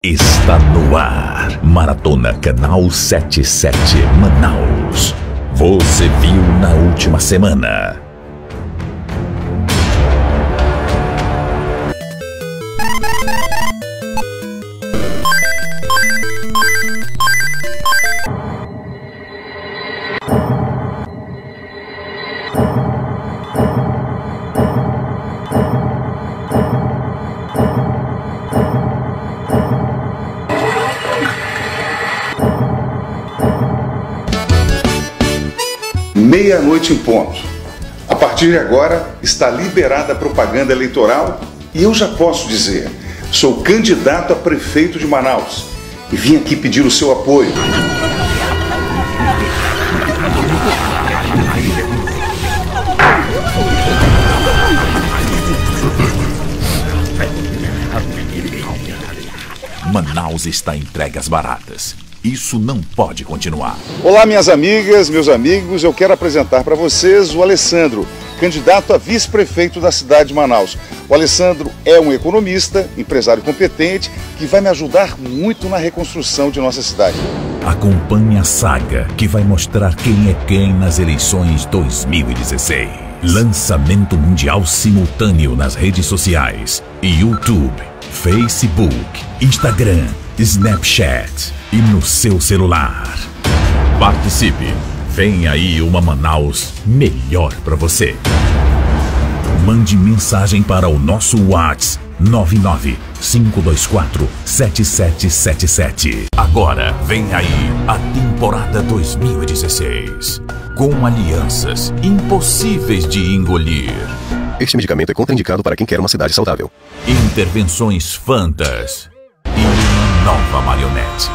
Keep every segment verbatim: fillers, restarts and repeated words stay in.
Está no ar. Maratona Canal setenta e sete Manaus. Você viu na última semana. Meia-noite em ponto. A partir de agora está liberada a propaganda eleitoral e eu já posso dizer, sou candidato a prefeito de Manaus e vim aqui pedir o seu apoio. Manaus está entregue às baratas. Isso não pode continuar. Olá, minhas amigas, meus amigos, eu quero apresentar para vocês o Alessandro, candidato a vice-prefeito da cidade de Manaus. O Alessandro é um economista, empresário competente, que vai me ajudar muito na reconstrução de nossa cidade. Acompanhe a saga que vai mostrar quem é quem nas eleições dois mil e dezesseis. Lançamento mundial simultâneo nas redes sociais, YouTube, Facebook, Instagram, Snapchat e no seu celular. Participe! Vem aí uma Manaus melhor para você. Mande mensagem para o nosso WhatsApp nove nove cinco dois quatro sete sete sete sete. Agora vem aí a temporada dois mil e dezesseis, com alianças impossíveis de engolir. Este medicamento é contraindicado para quem quer uma cidade saudável. Intervenções fantas e uma nova marionete.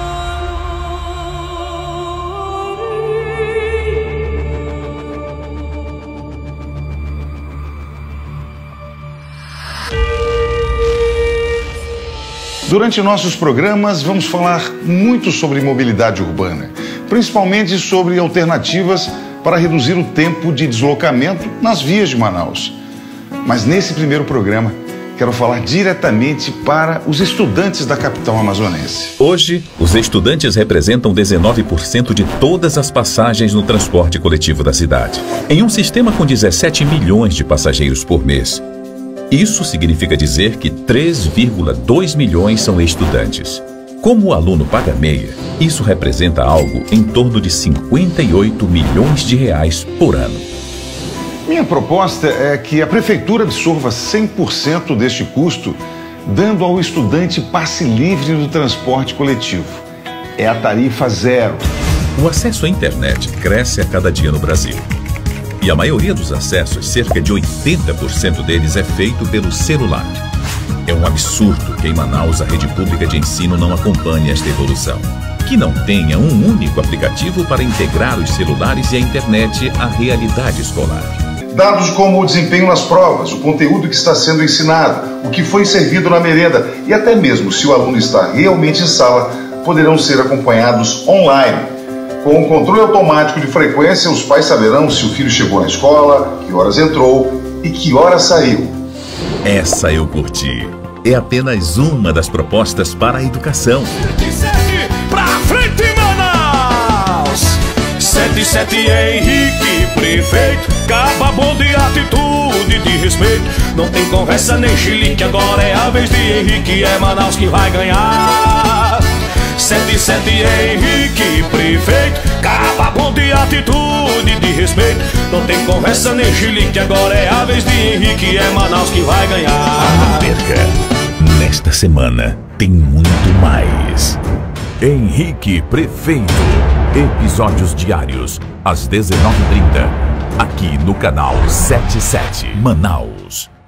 Durante nossos programas vamos falar muito sobre mobilidade urbana, principalmente sobre alternativas para reduzir o tempo de deslocamento nas vias de Manaus. Mas nesse primeiro programa quero falar diretamente para os estudantes da capital amazonense. Hoje, os estudantes representam dezenove por cento de todas as passagens no transporte coletivo da cidade. Em um sistema com dezessete milhões de passageiros por mês, isso significa dizer que três vírgula dois milhões são estudantes. Como o aluno paga meia, isso representa algo em torno de cinquenta e oito milhões de reais por ano. Minha proposta é que a prefeitura absorva cem por cento deste custo, dando ao estudante passe livre do transporte coletivo. É a tarifa zero. O acesso à internet cresce a cada dia no Brasil. E a maioria dos acessos, cerca de oitenta por cento deles, é feito pelo celular. É um absurdo que em Manaus a rede pública de ensino não acompanhe esta evolução. Que não tenha um único aplicativo para integrar os celulares e a internet à realidade escolar. Dados como o desempenho nas provas, o conteúdo que está sendo ensinado, o que foi servido na merenda e até mesmo se o aluno está realmente em sala, poderão ser acompanhados online. Com o controle automático de frequência, os pais saberão se o filho chegou na escola, que horas entrou e que horas saiu. Essa eu curti. É apenas uma das propostas para a educação. setenta e sete pra frente, Manaus! setenta e sete Henrique, prefeito, caba bom de atitude, de respeito. Não tem conversa nem chilique, agora é a vez de Henrique, é Manaus que vai ganhar. setenta e sete Henrique, prefeito, caba bom de atitude, de respeito. Não tem conversa nem chilique, agora é a vez de Henrique, é Manaus que vai ganhar. Não perca! Nesta semana tem muito mais. Henrique Prefeito. Episódios diários, às dezenove e trinta, aqui no canal setenta e sete Manaus.